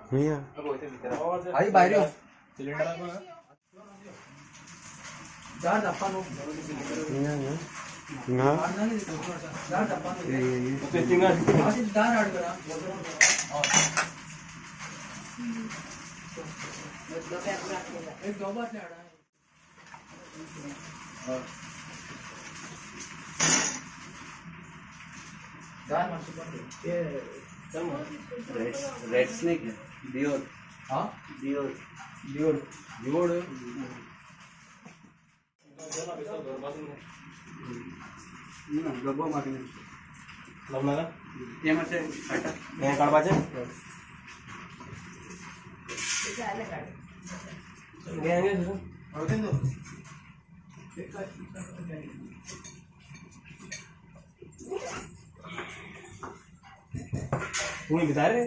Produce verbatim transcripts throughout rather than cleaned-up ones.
आई बाहेर येऊ सिलेंडर दार दप्पा नो ना दार दप्पा नो ते तिंगा आधी दार आड करा एक दो बार ले आड़ा और दार मासी पर ये रेड रेड स्नेक है डियोर हाँ डियोर डियोर डियोर ना गब्बा मारने लमना का ये में से हटा ये काढ़वा जे ये आले काढ़ गए आगे सर और दिन दो तुम्हें बता रहे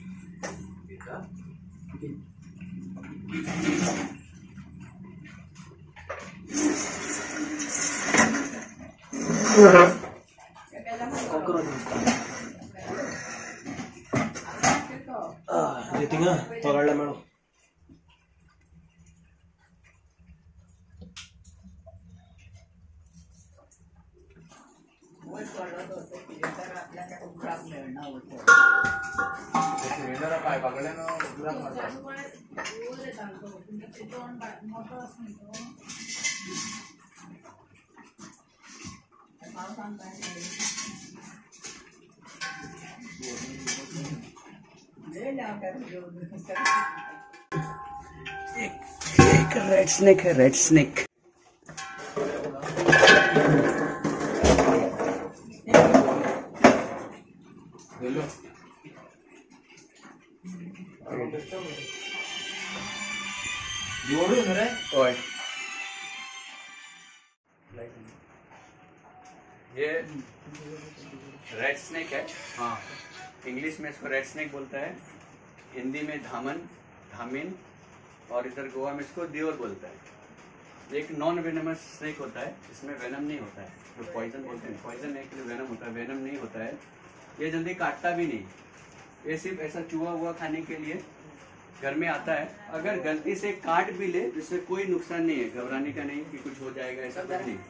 tinggal togarle ಮೇಡಂ सिलेंडर काय बघल्यानं ग्राफ मारतात एक एक रेड स्नेक है रेड स्नेक ये रेड स्नेक है। हाँ, इंग्लिश में इसको रेड स्नेक बोलता है, हिंदी में धामन धामिन और इधर गोवा में इसको दियोर बोलता है। एक नॉन वेनमस स्नेक होता है, इसमें वेनम नहीं होता है, जो पॉइजन बोलते हैं। पॉइजन एक वेनम होता है, वेनम नहीं होता है। ये जल्दी काटता भी नहीं, ये सिर्फ ऐसा चूहा हुआ खाने के लिए घर में आता है। अगर गलती से काट भी ले जिससे कोई नुकसान नहीं है, घबराने का नहीं कि कुछ हो जाएगा, ऐसा कुछ नहीं।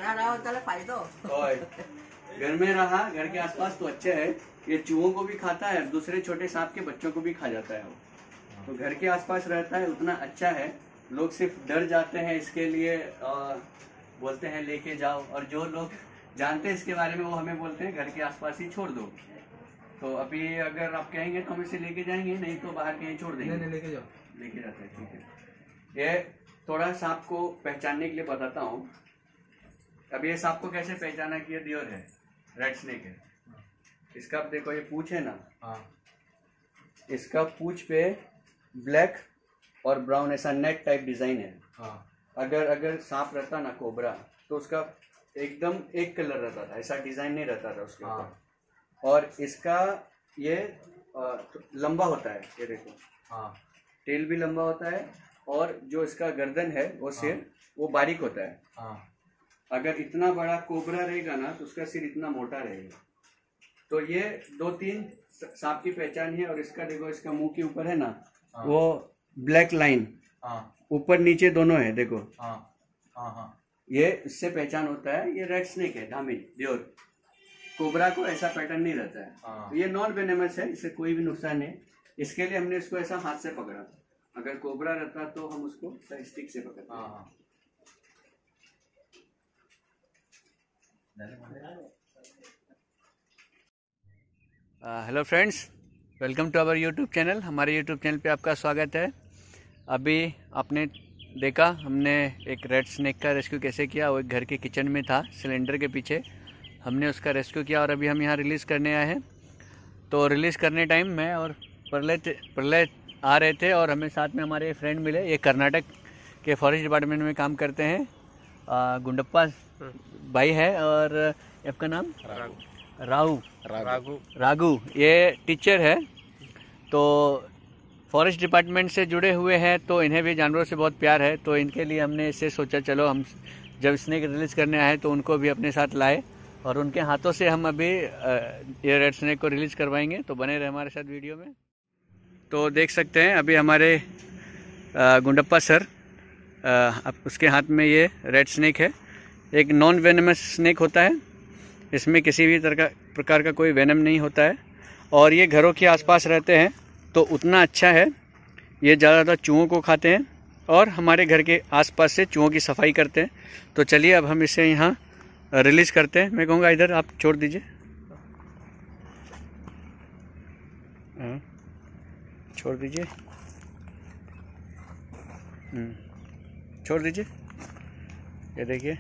घर में रहा, घर के आसपास तो अच्छा है, ये चूहों को भी खाता है, दूसरे छोटे सांप के बच्चों को भी खा जाता है वो। तो घर के आसपास रहता है उतना अच्छा है। लोग सिर्फ डर जाते हैं इसके लिए, आ, बोलते हैं लेके जाओ, और जो लोग जानते हैं इसके बारे में वो हमें बोलते हैं घर के आसपास ही छोड़ दो। तो अभी अगर आप कहेंगे तो हम इसे लेके जाएंगे, नहीं तो बाहर कहीं छोड़ देंगे। नहीं, नहीं, लेके जाओ, लेके जाते हैं। ठीक है, ये थोड़ा सा आपको पहचानने के लिए बताता हूँ। अब ये सांप को कैसे पहचाना कि ये दियोर है, रेड स्नेक है। इसका आप देखो, ये पूंछ है ना, इसका पूंछ पे ब्लैक और ब्राउन ऐसा नेट टाइप डिजाइन है। हाँ। अगर अगर सांप रहता ना कोबरा, तो उसका एकदम एक कलर रहता था, ऐसा डिजाइन नहीं रहता था उसके ऊपर। हाँ। और इसका ये लंबा होता है, ये देखो। हाँ। टेल भी लंबा होता है, और जो इसका गर्दन है वो सिर, हाँ, वो बारीक होता है। हाँ। अगर इतना बड़ा कोबरा रहेगा ना तो उसका सिर इतना मोटा रहेगा। तो ये दो तीन सांप की पहचान है। और इसका देखो, इसका मुंह के ऊपर है ना, हाँ, वो ब्लैक लाइन, हाँ, ऊपर नीचे दोनों है, देखो। हाँ, हाँ, हाँ। ये इससे पहचान होता है ये रेड स्नेक है, धामिन दियोर। कोबरा को ऐसा पैटर्न नहीं रहता है। हाँ। ये नॉन वेनेमस है, इससे कोई भी नुकसान नहीं। इसके लिए हमने इसको ऐसा हाथ से पकड़ा। अगर कोबरा रहता तो हम उसको स्टिक से पकड़ते। हाँ। Hello friends, welcome to our YouTube channel. हमारे यूट्यूब चैनल पे आपका स्वागत है। अभी आपने देखा हमने एक रेड स्नेक का रेस्क्यू कैसे किया। वो एक घर के किचन में था, सिलेंडर के पीछे हमने उसका रेस्क्यू किया, और अभी हम यहाँ रिलीज़ करने आए हैं। तो रिलीज़ करने टाइम मैं और प्रलय प्रलय आ रहे थे, और हमें साथ में हमारे फ्रेंड मिले। ये कर्नाटक के फॉरेस्ट डिपार्टमेंट में काम करते हैं, गुंडप्पा भाई है, और आपका नाम राहु राघु राघु ये टीचर है। तो फॉरेस्ट डिपार्टमेंट से जुड़े हुए हैं, तो इन्हें भी जानवरों से बहुत प्यार है। तो इनके लिए हमने इसे सोचा, चलो हम जब स्नेक रिलीज़ करने आए तो उनको भी अपने साथ लाए, और उनके हाथों से हम अभी ये रेड स्नेक को रिलीज़ करवाएंगे। तो बने रहे हमारे साथ वीडियो में। तो देख सकते हैं अभी हमारे गुंडप्पा सर, अब उसके हाथ में ये रेड स्नेक है। एक नॉन वेनमस स्नेक होता है, इसमें किसी भी तरह का प्रकार का कोई वेनम नहीं होता है और ये घरों के आसपास रहते हैं तो उतना अच्छा है। ये ज़्यादातर चूहों को खाते हैं और हमारे घर के आसपास से चूहों की सफाई करते हैं। तो चलिए अब हम इसे यहाँ रिलीज़ करते हैं। मैं कहूँगा इधर आप छोड़ दीजिए, छोड़ दीजिए, छोड़ दीजिए। ये देखिए।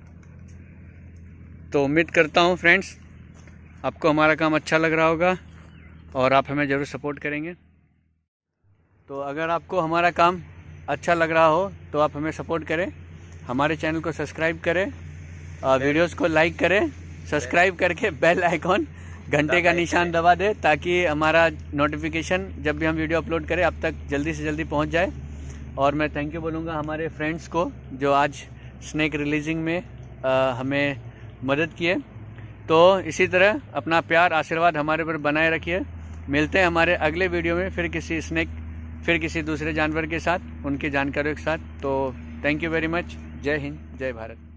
तो उम्मीद करता हूँ फ्रेंड्स आपको हमारा काम अच्छा लग रहा होगा और आप हमें ज़रूर सपोर्ट करेंगे। तो अगर आपको हमारा काम अच्छा लग रहा हो तो आप हमें सपोर्ट करें, हमारे चैनल को सब्सक्राइब करें, वीडियोस को लाइक करें, सब्सक्राइब करके बेल आइकॉन घंटे का निशान दबा दें ताकि हमारा नोटिफिकेशन जब भी हम वीडियो अपलोड करें आप तक जल्दी से जल्दी पहुंच जाए। और मैं थैंक यू बोलूँगा हमारे फ्रेंड्स को जो आज स्नेक रिलीजिंग में आ, हमें मदद किए। तो इसी तरह अपना प्यार आशीर्वाद हमारे पर बनाए रखिए। मिलते हैं हमारे अगले वीडियो में फिर किसी स्नेक फिर किसी दूसरे जानवर के साथ, उनकी जानकारियों के साथ। तो थैंक यू वेरी मच। जय हिंद, जय भारत।